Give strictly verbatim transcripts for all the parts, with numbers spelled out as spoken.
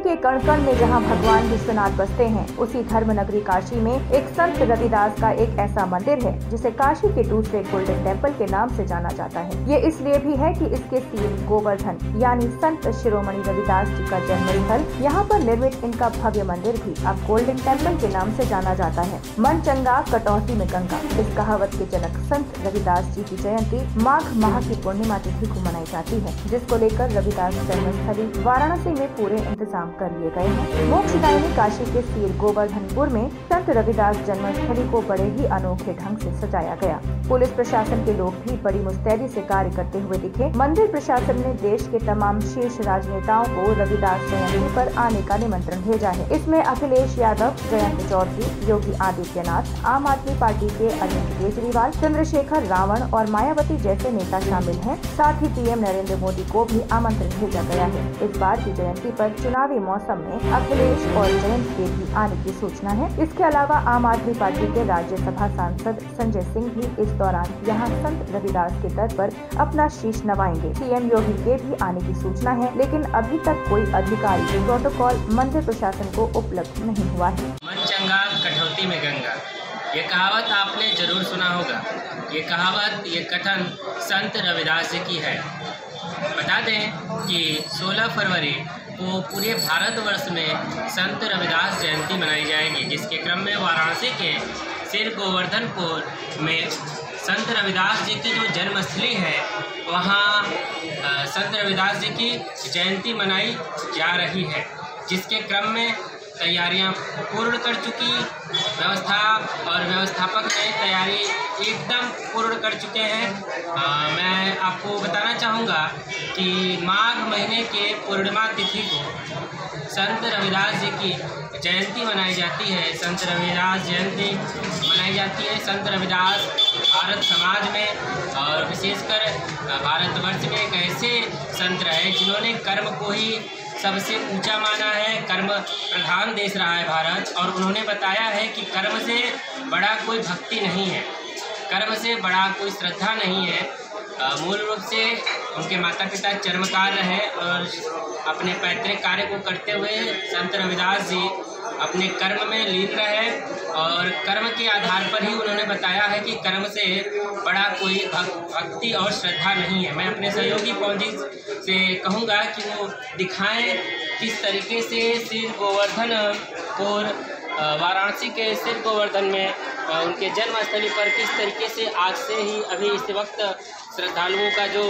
के कण कण में जहां भगवान विश्वनाथ बसते हैं, उसी धर्म नगरी काशी में एक संत रविदास का एक ऐसा मंदिर है जिसे काशी के दूसरे गोल्डन टेम्पल के नाम से जाना जाता है। ये इसलिए भी है कि इसके सील गोवर्धन यानी संत शिरोमणि रविदास जी का जन्म स्थल, यहाँ पर निर्मित इनका भव्य मंदिर भी अब गोल्डन टेम्पल के नाम से जाना जाता है। मन चंगा कटौती में गंगा, इस कहावत के जनक संत रविदास जी की जयंती माघ माह की पूर्णिमा तिथि को मनाई जाती है, जिसको लेकर रविदास जन्मस्थली वाराणसी में पूरे इंतजाम कर लिए गए हैं। मोक्षदायिनी काशी के सीर गोवर्धनपुर में संत रविदास जन्मस्थली को बड़े ही अनोखे ढंग से सजाया गया। पुलिस प्रशासन के लोग भी बड़ी मुस्तैदी से कार्य करते हुए दिखे। मंदिर प्रशासन ने देश के तमाम शीर्ष राजनेताओं को रविदास जयंती पर आने का निमंत्रण भेजा है। इसमें अखिलेश यादव, जयंत चौधरी, योगी आदित्यनाथ, आम आदमी पार्टी के अरविंद केजरीवाल, चंद्रशेखर रावण और मायावती जैसे नेता शामिल हैं। साथ ही पीएम नरेंद्र मोदी को भी आमंत्रण भेजा गया है। इस बार की जयंती पर चुनावी मौसम में अखिलेश और जयंत के भी आने की सूचना है। इसके अलावा आम आदमी पार्टी के राज्यसभा सांसद संजय सिंह भी इस दौरान यहां संत रविदास के दर पर अपना शीश नवाएंगे। सीएम योगी के भी आने की सूचना है, लेकिन अभी तक कोई अधिकारी प्रोटोकॉल मंदिर प्रशासन को उपलब्ध नहीं हुआ है। मन चंगा कटौती में गंगा, ये कहावत आपने जरूर सुना होगा। ये कहावत, ये कथन संत रविदास जी की है। बता दें कि सोलह फरवरी को पूरे भारतवर्ष में संत रविदास जयंती मनाई जाएगी, जिसके क्रम में वाराणसी के सिर गोवर्धनपुर में संत रविदास जी की जो जन्मस्थली है, वहाँ संत रविदास जी की जयंती मनाई जा रही है, जिसके क्रम में तैयारियां पूर्ण कर चुकी व्यवस्था और व्यवस्थापक ने तैयारी एकदम पूर्ण कर चुके हैं। आ, मैं आपको बताना चाहूँगा कि माघ महीने के पूर्णिमा तिथि को संत रविदास जी की जयंती मनाई जाती है। संत रविदास जयंती मनाई जाती है। संत रविदास भारत समाज में और विशेषकर भारतवर्ष में एक ऐसे संत रहे जिन्होंने कर्म को ही सबसे ऊंचा माना है। कर्म प्रधान देश रहा है भारत, और उन्होंने बताया है कि कर्म से बड़ा कोई भक्ति नहीं है, कर्म से बड़ा कोई श्रद्धा नहीं है। मूल रूप से उनके माता पिता चर्मकार रहे और अपने पैतृक कार्य को करते हुए संत रविदास जी अपने कर्म में लीन रहे, और कर्म के आधार पर ही उन्होंने बताया है कि कर्म से बड़ा कोई भक्ति और श्रद्धा नहीं है। मैं अपने सहयोगी पौंजी से कहूँगा कि वो दिखाएं किस तरीके से सिर गोवर्धनपुर वाराणसी के सिर गोवर्धन में उनके जन्मस्थली पर किस तरीके से आज से ही अभी इस वक्त श्रद्धालुओं का जो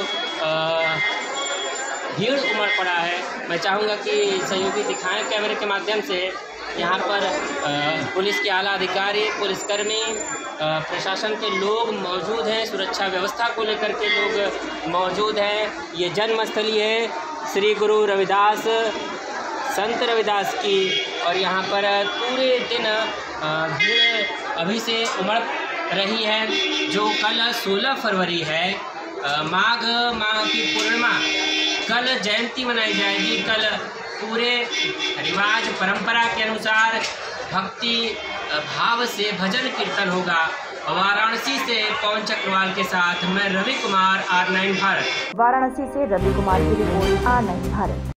भीड़ उमड़ पड़ा है। मैं चाहूँगा कि सहयोगी दिखाएं कैमरे के माध्यम से। यहाँ पर पुलिस के आला अधिकारी, पुलिसकर्मी, प्रशासन के लोग मौजूद हैं, सुरक्षा व्यवस्था को लेकर के लोग मौजूद हैं। ये जन्मस्थली है श्री गुरु रविदास, संत रविदास की, और यहाँ पर पूरे दिन भीड़ अभी से उमड़ रही है। जो कल सोलह फरवरी है, माघ माह की पूर्णिमा, कल जयंती मनाई जाएगी। कल पूरे रिवाज परंपरा के अनुसार भक्ति भाव से भजन कीर्तन होगा। वाराणसी से पवन चक्रवाल के साथ मैं रवि कुमार, आर नाइन भारत। वाराणसी से रवि कुमार की रिपोर्ट, आर नाइन भारत।